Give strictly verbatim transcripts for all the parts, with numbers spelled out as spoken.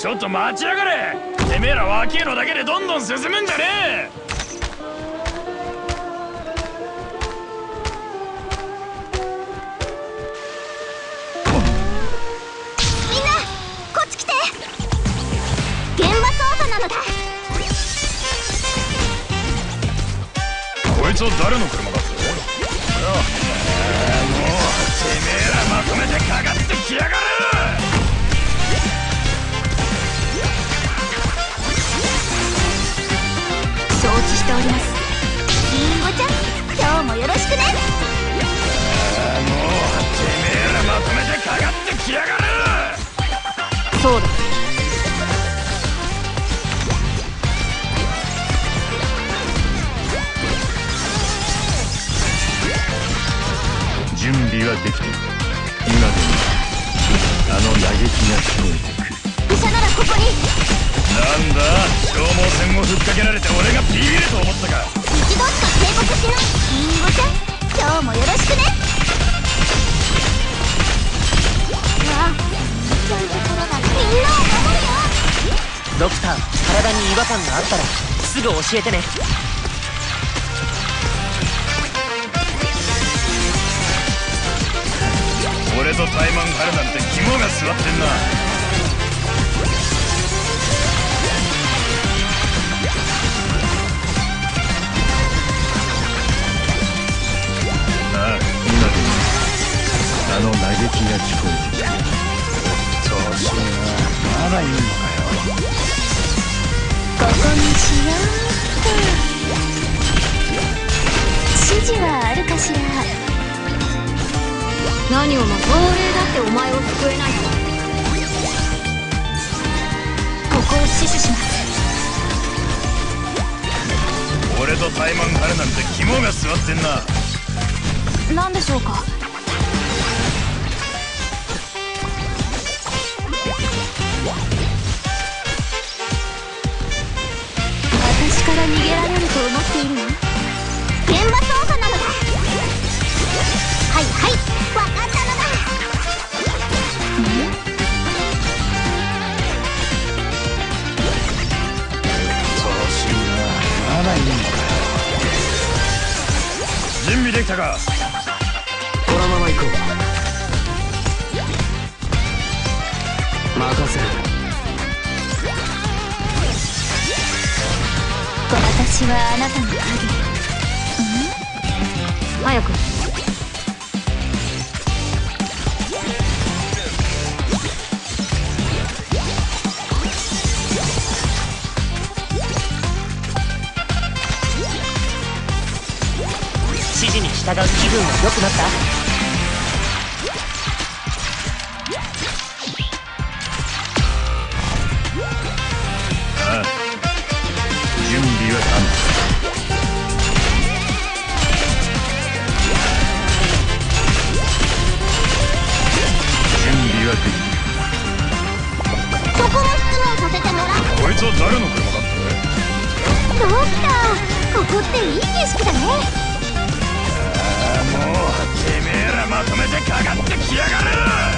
ちょっと待ちやがれ。てめえら若えのだけでどんどん進むんじゃねえ。 みんなこっち来て。現場捜査なのだ。 こいつは誰の車だって。もうてめえらまとめてかかってきやがる。 承知しております。りんごちゃん、今日もよろしくね。 もうてめえらまとめてかかってきやがる。 そうだ。 準備はできている。今でもあの嘆きが聞こえてくる。 医者ならここに。 なんだ、消耗戦をふっかけられて俺がビビると思ったか。 一度しか警告しない。りんごちゃん、今日もよろしくね。わあ、そういうところだ。みんなを守るよ。 ドクター、体に違和感があったらすぐ教えてね。 俺とタイマン張るなんて肝が据わってんな。ああ、今でもあの嘆きが聞こえてきた。調子がまだいいのかよ。 ここにしようっと。指示はあるかしら。何をも亡霊だってお前を救えないと。ここを死守します。 俺とタイマン張るなんて肝が据わってんな。 何でしょうか。私から逃げられると思っているの？現場捜査なのだ。はいはい、わかったのだ。 調子いいな。まだいいのかよ。準備できたか。 このまま行こう。任せる。 私はあなたの影。うん？早く。 指示に従う気分は良くなった？ ああ、準備は完了。準備はできる。 そこの質問させてもらう。 こいつは誰の車だって。 ドクター、ここっていい景色だね。 もうてめえらまとめてかかってきやがる。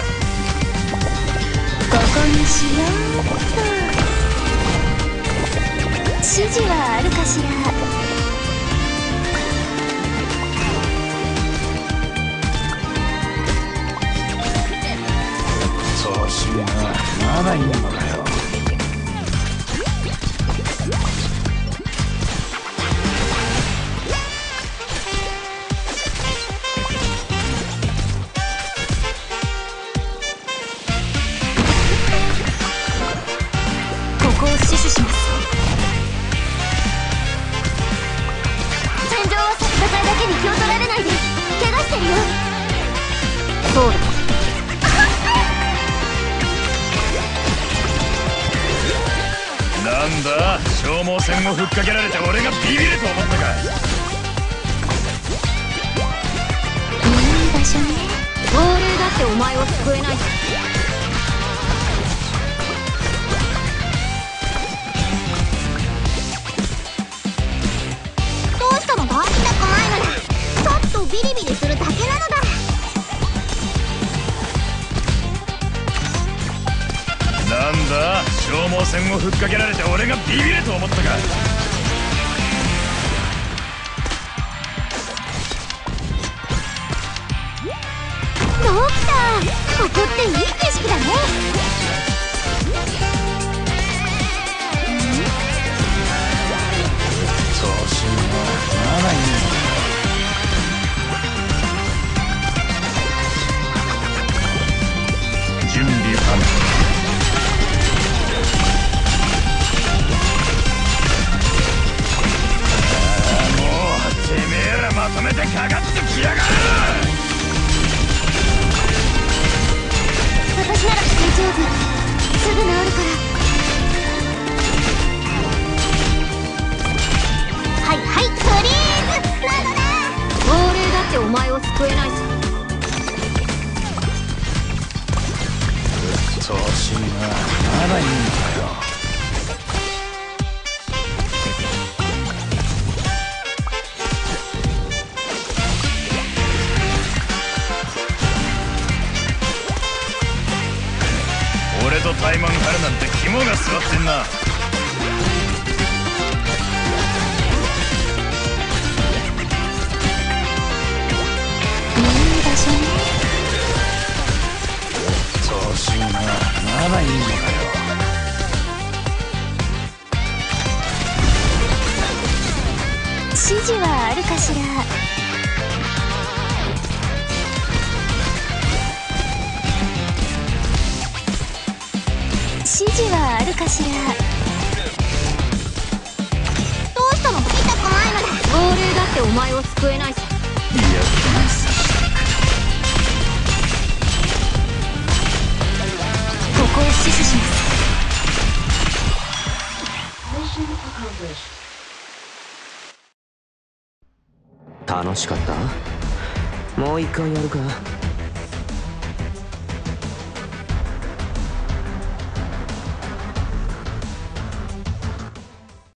ここにしようっと。指示はあるかしら。 調子いいな。まだいいのかよ。 ここを死守します。戦場は戦いだけに気を取られないで。怪我してるよ。そうだ。 なんだ、消耗戦をふっかけられて俺がビビると思ったか。 いい場所ね。亡霊だってお前を救えないと。どうしたのだ？痛くないのだ。ちょっとビリビリするだけなのだ。 なんだ、 消耗戦をふっかけられて俺がビビると思ったか。 ドクター、ここっていい景色だね。 調子に乗らないんだ。準備完了。てめえらまとめてかかってきやがる。 私なら大丈夫、すぐ治るから。はいはい、フリーズなのだ。亡霊だってお前を救えないさ。 調子にならないんだよ。俺とタイマン張るなんて肝が据わってんな。 いい場所ね。 調子にならないんだよ。 指示はあるかしら。指示はあるかしら。どうしたの？痛くないのだ。亡霊だってお前を救えないさ。 いや、さしてここを死守します。 楽しかった？もう一回やるか？